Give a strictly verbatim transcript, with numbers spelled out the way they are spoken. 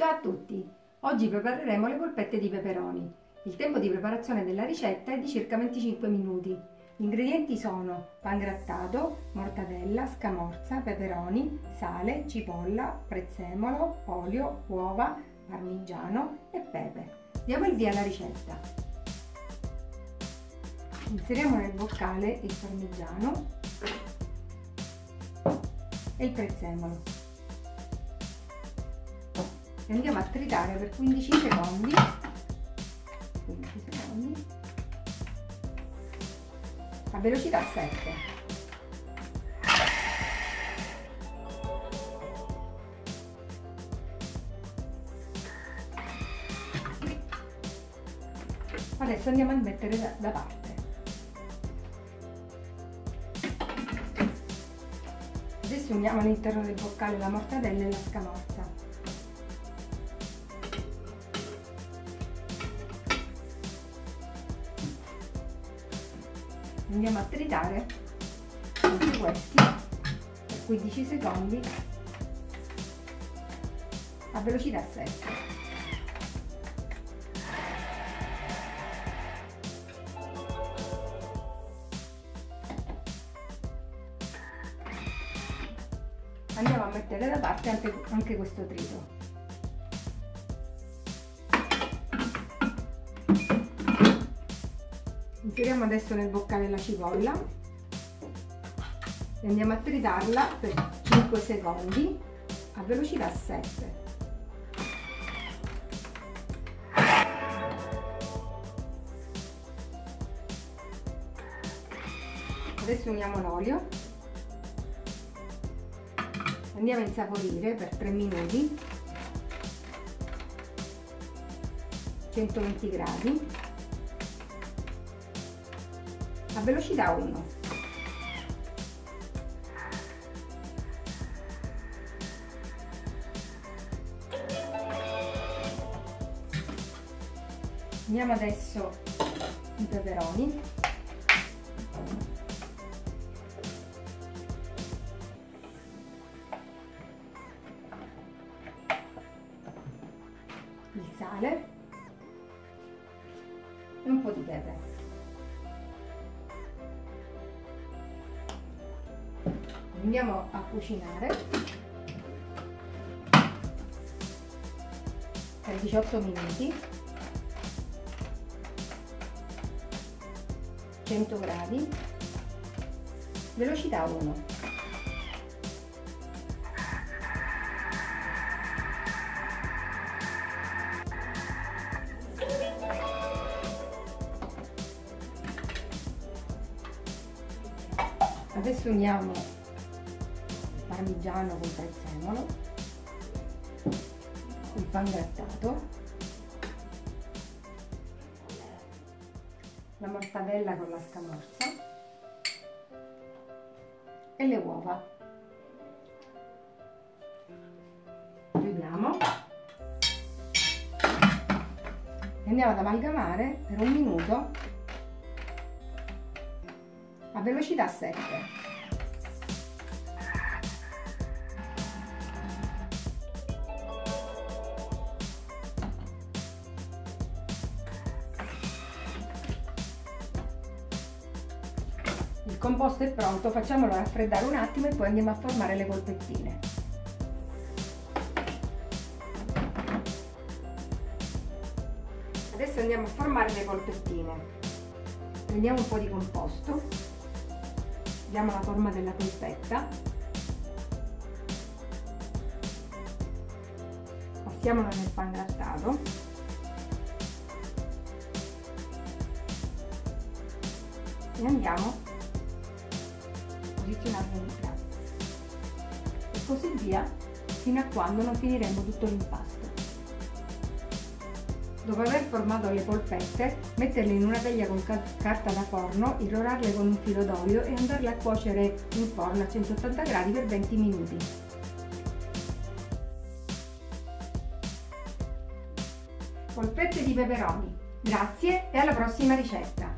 Ciao a tutti! Oggi prepareremo le polpette di peperoni. Il tempo di preparazione della ricetta è di circa venticinque minuti. Gli ingredienti sono pangrattato, mortadella, scamorza, peperoni, sale, cipolla, prezzemolo, olio, uova, parmigiano e pepe. Diamo il via alla ricetta. Inseriamo nel boccale il parmigiano e il prezzemolo. E andiamo a tritare per quindici secondi, quindici secondi a velocità sette. Adesso andiamo a mettere da, da parte. Adesso uniamo all'interno del boccale la mortadella e la scamorza. Andiamo a tritare anche questi per quindici secondi a velocità sette. Andiamo a mettere da parte anche, anche questo trito. Inseriamo adesso nel boccale la cipolla e andiamo a tritarla per cinque secondi a velocità sette. Adesso uniamo l'olio, andiamo a insaporire per tre minuti, centoventi gradi. A velocità uno. Andiamo adesso i peperoni. Il sale e un po' di pepe. Andiamo a cucinare per diciotto minuti, cento gradi, velocità uno. Adesso uniamo parmigiano con prezzemolo, il pangrattato, la mortadella con la scamorza e le uova. Chiudiamo e andiamo ad amalgamare per un minuto a velocità sette. Il composto è pronto, facciamolo raffreddare un attimo e poi andiamo a formare le polpettine. Adesso andiamo a formare le polpettine. Prendiamo un po' di composto, diamo la forma della polpetta, passiamola nel pangrattato e andiamo posizionarlo in piatto e così via fino a quando non finiremo tutto l'impasto. Dopo aver formato le polpette, metterle in una teglia con carta da forno, irrorarle con un filo d'olio e andarle a cuocere in forno a centottanta gradi per venti minuti. Polpette di peperoni. Grazie e alla prossima ricetta!